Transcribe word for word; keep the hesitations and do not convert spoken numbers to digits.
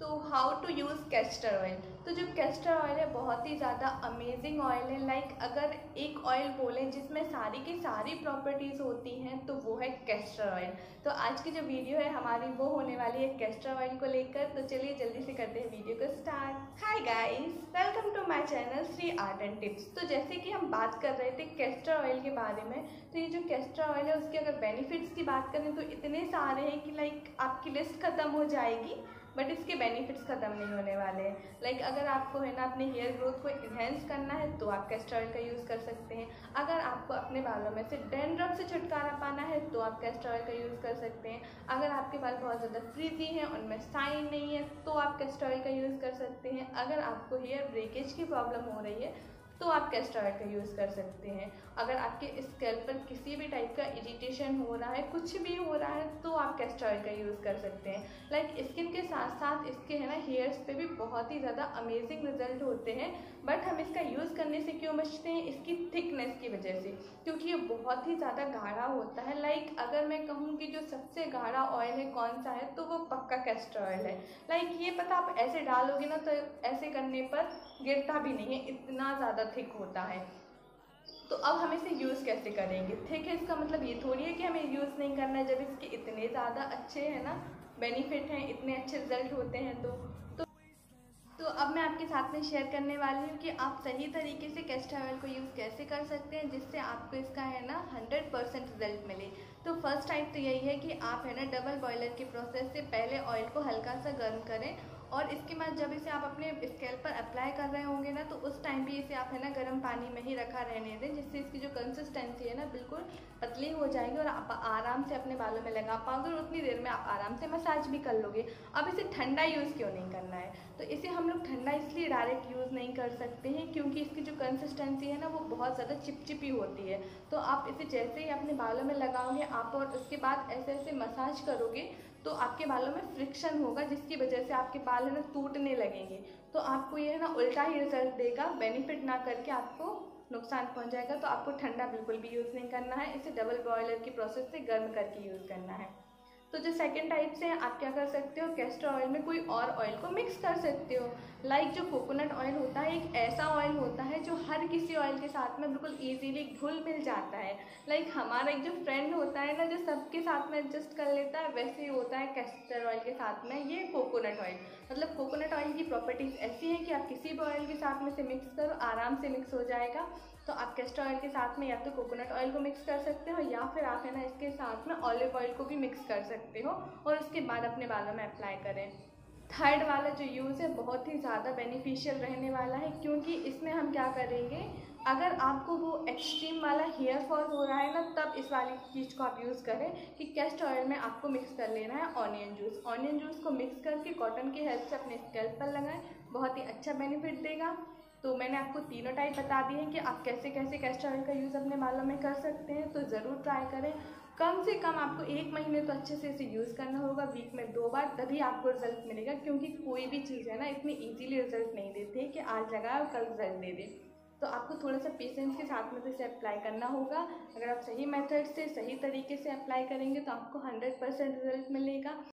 तो how to use castor oil. तो जो कैस्टर ऑयल है बहुत ही ज़्यादा अमेजिंग ऑयल है। लाइक अगर एक ऑयल बोलें जिसमें सारी की सारी प्रॉपर्टीज़ होती हैं तो वो है कैस्टर ऑयल। तो आज की जो वीडियो है हमारी वो होने वाली है कैस्टर ऑयल को लेकर। तो चलिए जल्दी से करते हैं वीडियो को start. Hi guys, welcome to my channel Shri art and tips. तो जैसे कि हम बात कर रहे थे कैस्टर ऑयल के बारे में, तो ये जो कैस्टर ऑयल है उसके अगर बेनिफिट्स की बात करें तो इतने सारे हैं कि लाइक आपकी लिस्ट ख़त्म हो जाएगी, बट इसके बेनिफिट्स ख़त्म नहीं होने वाले हैं। लाइक like, अगर आपको है ना अपने हेयर ग्रोथ को इन्हेंस करना है तो आप कैस्टर ऑयल का यूज़ कर सकते हैं। अगर आपको अपने बालों में से डैंड्रफ से छुटकारा पाना है तो आप कैस्टर ऑयल का यूज़ कर सकते हैं। अगर आपके बाल बहुत ज़्यादा फ्रीजी हैं, उनमें शाइन नहीं है, तो आप कैस्टर ऑयल का यूज़ कर सकते हैं। अगर आपको हेयर ब्रेकेज की प्रॉब्लम हो रही है तो आप कैस्टर ऑयल का यूज़ कर सकते हैं। अगर आपके स्कैल्प पर किसी भी टाइप का इरिटेशन हो रहा है, कुछ भी हो रहा है, तो आप कैस्टर ऑयल का यूज़ कर सकते हैं। लाइक स्किन के साथ साथ इसके है ना हेयर्स पे भी बहुत ही ज़्यादा अमेजिंग रिजल्ट होते हैं। बट हम इसका यूज़ करने से क्यों बचते हैं? इसकी थिकनेस की वजह से, क्योंकि ये बहुत ही ज़्यादा गाढ़ा होता है। लाइक अगर मैं कहूँ कि जो सबसे गाढ़ा ऑयल है कौन सा है, तो वो पक्का कैस्टर ऑयल है। लाइक ये पता आप ऐसे डालोगे ना तो ऐसे करने पर गिरता भी नहीं है, इतना ज़्यादा थिक होता है। तो अब हम इसे यूज़ कैसे करेंगे? थिक है इसका मतलब ये थोड़ी है कि हमें यूज़ नहीं करना है, जब इसके इतने ज़्यादा अच्छे हैं ना बेनिफिट हैं, इतने अच्छे रिजल्ट होते हैं। तो तो तो अब मैं आपके साथ में शेयर करने वाली हूँ कि आप सही तरीके से कैस्टर ऑयल को यूज़ कैसे कर सकते हैं जिससे आपको इसका है ना हंड्रेड परसेंट रिजल्ट मिले। तो फर्स्ट टाइप तो यही है कि आप है ना डबल बॉयलर के प्रोसेस से पहले ऑयल को हल्का सा गर्म करें, और इसके बाद जब इसे आप अपने स्कैल्प पर अप्लाई कर रहे होंगे ना तो उस टाइम भी इसे आप है ना गर्म पानी में ही रखा रहने दें, जिससे इसकी जो कंसिस्टेंसी है ना बिल्कुल पतली हो जाएगी और आप आराम से अपने बालों में लगा पाओगे, और उतनी देर में आप आराम से मसाज भी कर लोगे। अब इसे ठंडा यूज़ क्यों नहीं करना है? तो इसे हम लोग ठंडा इसलिए डायरेक्ट यूज़ नहीं कर सकते हैं क्योंकि इसकी जो कंसिस्टेंसी है ना वो बहुत ज़्यादा चिपचिपी होती है। तो आप इसे जैसे ही अपने बालों में लगाओगे आप और उसके बाद ऐसे ऐसे मसाज करोगे तो आपके बालों में फ्रिक्शन होगा, जिसकी वजह से आपके बाल है ना टूटने लगेंगे। तो आपको ये है ना उल्टा ही रिजल्ट देगा, बेनिफिट ना करके आपको नुकसान पहुंचाएगा। तो आपको ठंडा बिल्कुल भी यूज़ नहीं करना है, इसे डबल बॉयलर की प्रोसेस से गर्म करके यूज़ करना है। तो जो सेकंड टाइप से आप क्या कर सकते हो, कैस्टर ऑयल में कोई और ऑयल को मिक्स कर सकते हो। लाइक जो कोकोनट ऑयल होता है एक ऐसा ऑयल होता है जो हर किसी ऑयल के साथ में बिल्कुल इजीली घुल मिल जाता है। लाइक हमारा एक जो फ्रेंड होता है ना जो सबके साथ में एडजस्ट कर लेता है, वैसे ही होता है कैस्टर ऑयल के साथ में ये कोकोनट ऑयल। मतलब कोकोनट ऑयल की प्रॉपर्टीज़ ऐसी हैं कि आप किसी भी ऑयल के साथ में से मिक्स करो आराम से मिक्स हो जाएगा। तो आप कैस्टर ऑयल के साथ में या तो कोकोनट ऑयल को मिक्स कर सकते हो या फिर आप है ना इसके साथ में ऑलिव ऑयल को भी मिक्स कर सकते हो और उसके बाद अपने बालों में अप्लाई करें। थर्ड वाला जो यूज़ है बहुत ही ज़्यादा बेनिफिशियल रहने वाला है, क्योंकि इसमें हम क्या करेंगे, अगर आपको वो एक्सट्रीम वाला हेयर फॉल हो रहा है ना तब इस वाली चीज़ को आप यूज़ करें कि कैस्टर ऑयल में आपको मिक्स कर लेना है ऑनियन जूस। ऑनियन जूस को मिक्स करके कॉटन की हेल्प से अपने स्कैल्प पर लगाएं, बहुत ही अच्छा बेनिफिट देगा। तो मैंने आपको तीनों टाइप बता दिए हैं कि आप कैसे कैसे कैस्टर ऑयल का यूज़ अपने बालों में कर सकते हैं। तो ज़रूर ट्राई करें। कम से कम आपको एक महीने तो अच्छे से इसे यूज़ करना होगा, वीक में दो बार, तभी आपको रिजल्ट मिलेगा। क्योंकि कोई भी चीज़ है ना इतनी इजीली रिजल्ट नहीं देती है कि आज लगाए और कल रिजल्ट दे दे। तो आपको थोड़ा सा पेशेंस के साथ में तो इसे अप्लाई करना होगा। अगर आप सही मेथड से सही तरीके से अप्लाई करेंगे तो आपको हंड्रेड परसेंट रिजल्ट मिलेगा।